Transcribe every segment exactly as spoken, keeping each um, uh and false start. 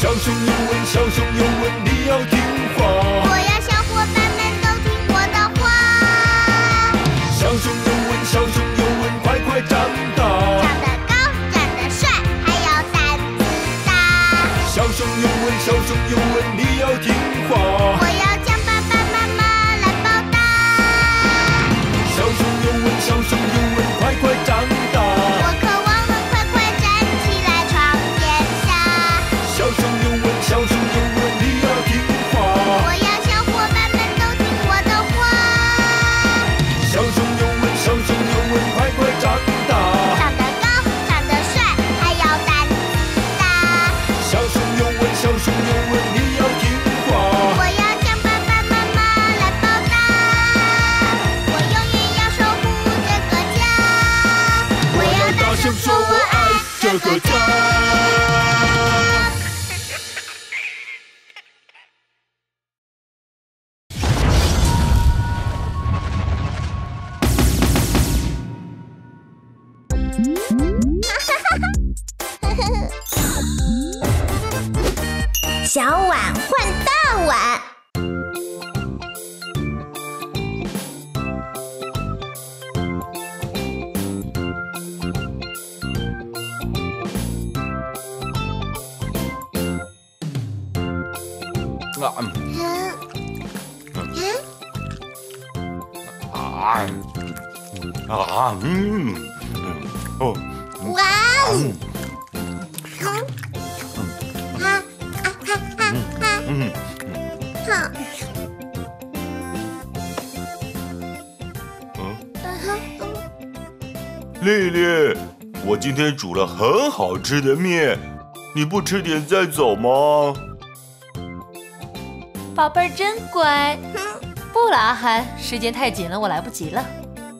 小熊有问，小熊有问，你要听话。 我要小伙伴们都听我的话。 小熊有问，小熊有问，快快长大。 长得高，长得帅，还要胆子大。 小熊有问，小熊有问，你要听话。 我要向爸爸妈妈来报答。 小熊有问，小熊有问，快快长大。 我渴望能快快站起来闯天下。 小熊有问，小熊有问，你要听话。 我要小伙伴们都听我的话。 小熊有问，小熊有问，快快长大。 长得高，长得帅，还要胆子大。 小熊有问，小熊有问，你要听话。 我要向爸爸妈妈来报答。我永远要守护这个家。我要大声说我爱这个家。 小碗换大碗。 啊啊嗯哦哇哦！哈哈哈哈哈！ 嗯好。 丽丽，我今天煮了很好吃的面，你不吃点再走吗？ 宝贝儿真乖。不了，阿涵，时间太紧了，我来不及了。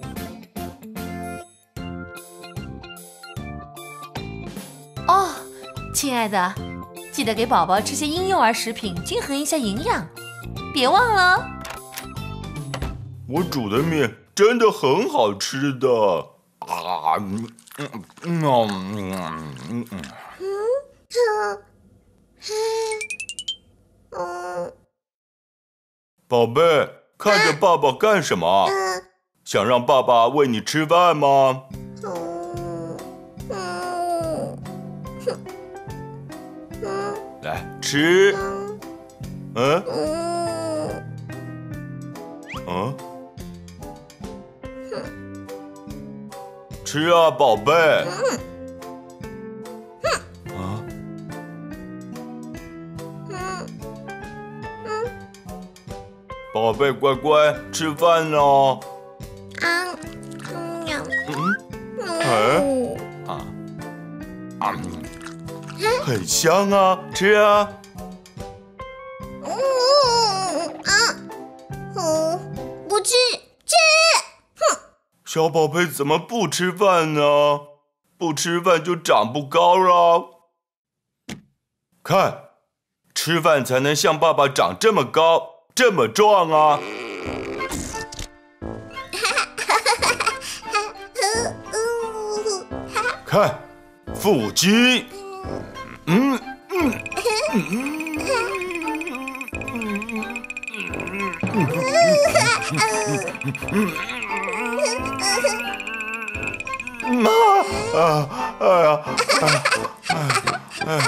哦，亲爱的，记得给宝宝吃些婴幼儿食品，均衡一下营养，别忘了哦。 我煮的面真的很好吃的啊！嗯嗯嗯嗯嗯嗯。宝贝，看着爸爸干什么？想让爸爸喂你吃饭吗？来吃。嗯嗯。吃啊，宝贝。啊。宝贝，乖乖吃饭哦。 啊， 嗯，哎，啊，啊，很香啊，吃啊。 嗯啊，哦，不吃，吃。哼， 小宝贝怎么不吃饭呢？不吃饭就长不高了。看，吃饭才能像爸爸长这么高。这么壮啊！看，腹肌。嗯嗯嗯。妈啊！哎呀！哎哎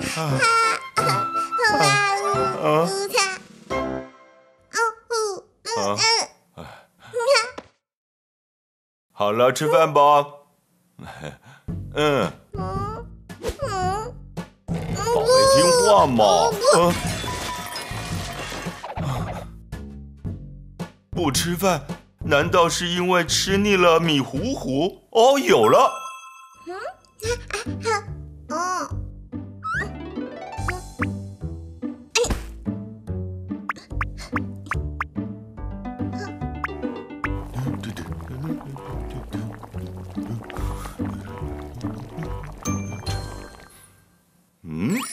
哎啊！啊，好了，吃饭吧。嗯，宝贝听话嘛。嗯，不吃饭，难道是因为吃腻了米糊糊？哦，有了。 哦。 嗯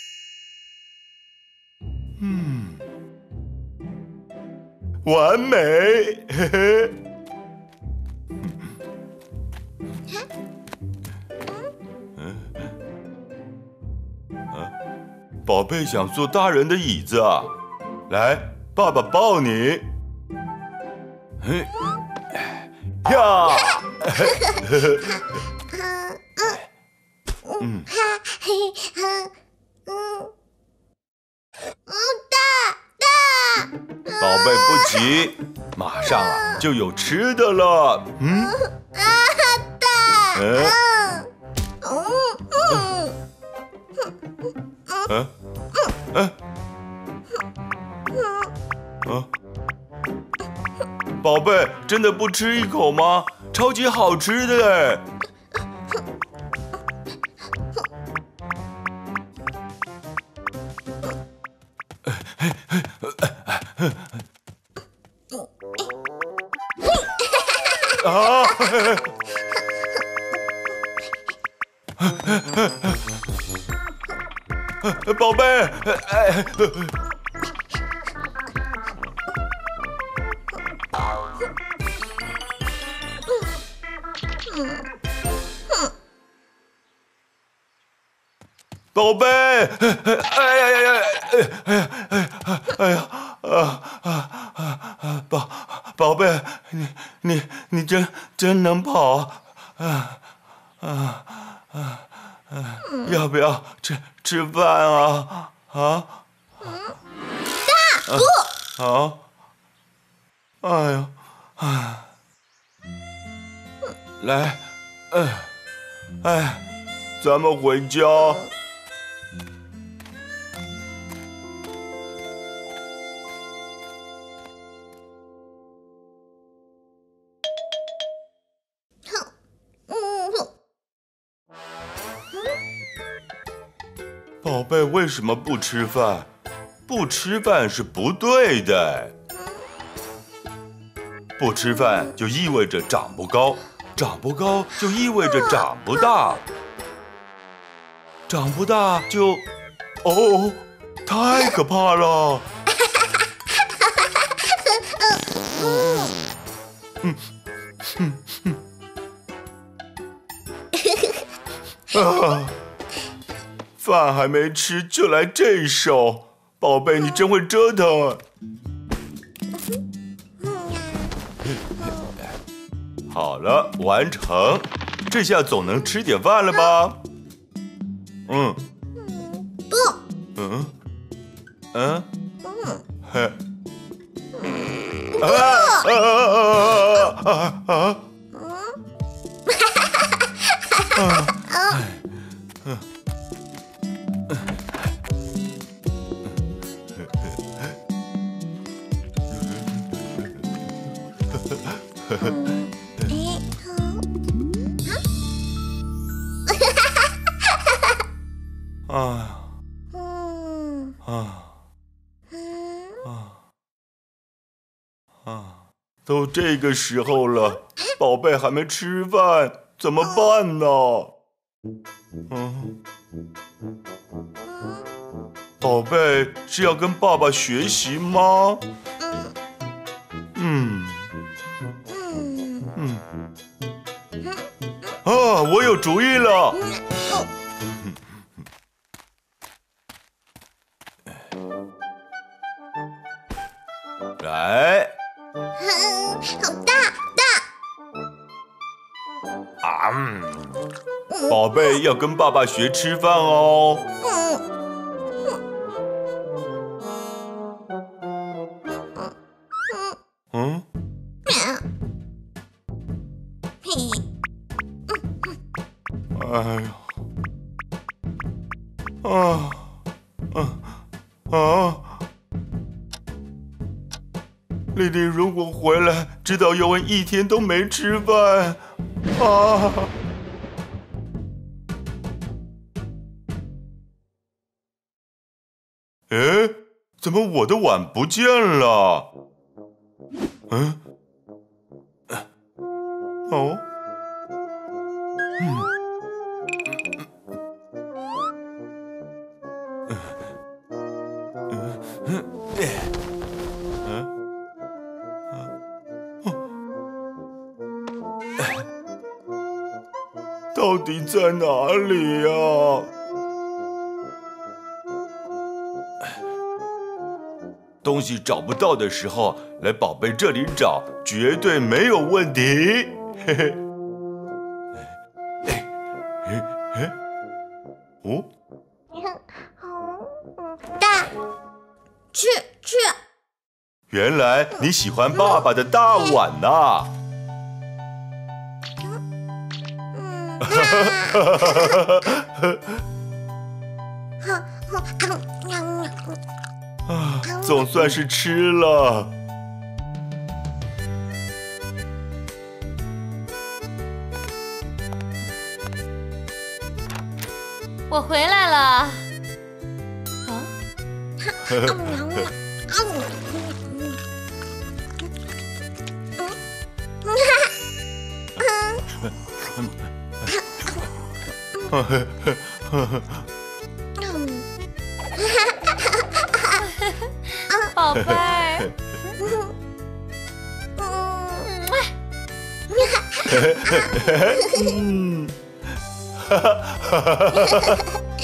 嗯，完美，嘿嘿。嗯嗯啊宝贝想坐大人的椅子啊，来，爸爸抱你。嘿，呀，嗯，宝贝不急，马上啊就有吃的了。嗯， 啊，大， 嗯嗯嗯嗯嗯，宝贝，真的不吃一口吗？超级好吃的哎！啊！宝贝，哎。宝贝，哎呀呀呀，哎呀哎呀哎呀啊啊啊！宝宝贝，你你你真真能跑啊啊啊啊！要不要吃吃饭啊啊？ 大不啊！哎呀啊！来，哎哎，咱们回家。宝贝，为什么不吃饭？不吃饭是不对的。不吃饭就意味着长不高，长不高就意味着长不大，长不大就……哦，太可怕了！嗯嗯嗯啊！饭还没吃就来这一手，宝贝，你真会折腾。好了，完成，这下总能吃点饭了吧？嗯。 不。 嗯。嗯。嘿。啊啊啊啊啊！啊！嗯。啊啊啊啊！都这个时候了，宝贝还没吃饭，怎么办呢？嗯，宝贝是要跟爸爸学习吗？嗯嗯啊，我有主意了。来， 好大大啊！嗯，宝贝要跟爸爸学吃饭哦。嗯。哎呀！啊啊啊！丽丽如果回来知道尤文一天都没吃饭，啊！哎，怎么我的碗不见了？嗯？哦？嗯。到底在哪里呀？ 东西找不到的时候，来宝贝这里找，绝对没有问题。嘿嘿。哎哎哎！哦， 大，去去。 原来你喜欢爸爸的大碗呐！ 嗯， 啊，总算是吃了。 我回来了。啊？宝贝儿。 嗯，哈哈哈哈哈！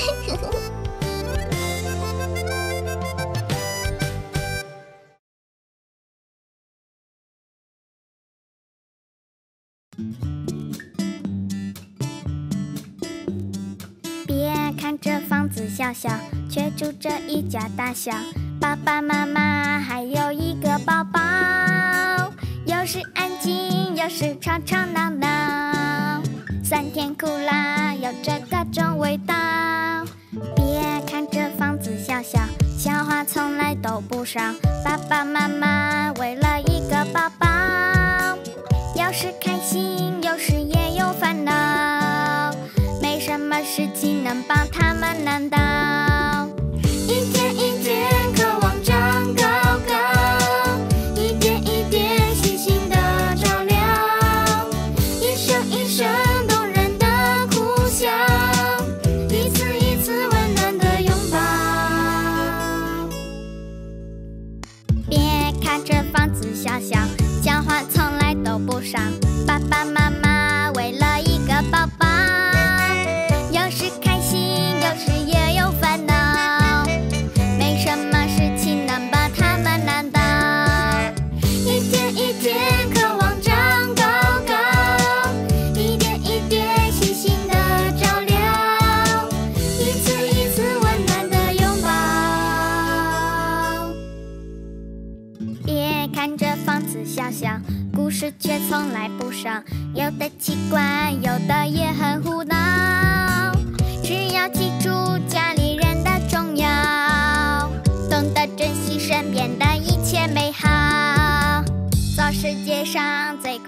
别看这房子小小，却住着一家大小，爸爸妈妈还有一个宝宝，有时安静，有时吵吵闹闹，酸甜苦辣有着各种味道。别看这房子小小，笑话从来都不少，爸爸妈妈为了一个宝宝，有时开心，有时也有烦恼，没什么事情能帮他们难倒。一天一天渴望长高高，一点一点细心的照料，一声一声动人的哭笑，一次一次温暖的拥抱。别看这房子小小，讲话从来都不少，爸爸妈妈为了一个宝宝，有时开心，有时也有烦恼，没什么事情能把他们难倒。一天一天渴望长高高，一点一点细心的照料，一次一次温暖的拥抱。别看这房子小小，故事却从来不少，有的奇怪，有的也很胡闹，只要记住家里人的重要，懂得珍惜身边的一切美好，做世界上最